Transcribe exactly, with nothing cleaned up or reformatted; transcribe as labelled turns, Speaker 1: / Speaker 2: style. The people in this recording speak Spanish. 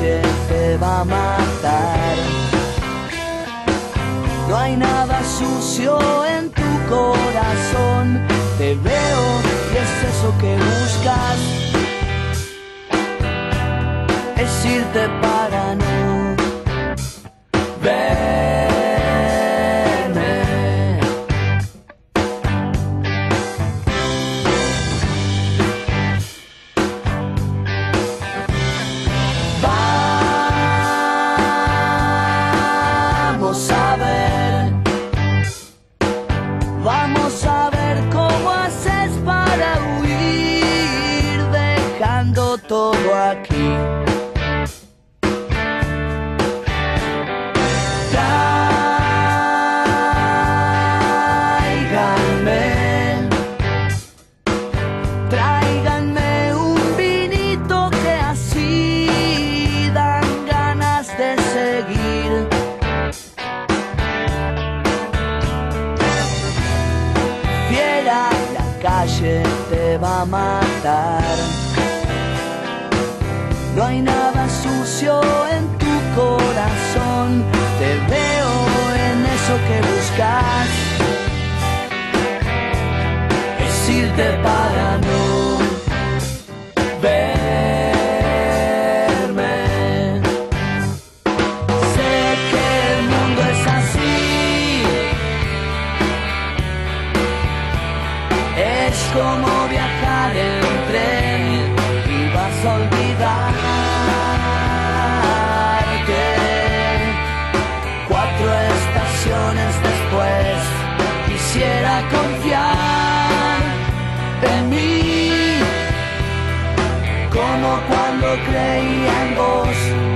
Speaker 1: calle te va a matar. No hay nada sucio en tu corazón, te veo y es eso que buscas, es irte para no verme. Vamos a ver, vamos a ver cómo haces para huir dejando todo aquí. Tráiganme, tráiganme un vinito que así dan ganas de seguir. Fiera, la calle te va a matar. No hay nada sucio en tu corazón, te veo en eso que buscas, es irte para no verme. Sé que el mundo es así, es como viajar en tren y vas a olvidar que cuatro estaciones después quisiera confiar en mí, como cuando creía en vos.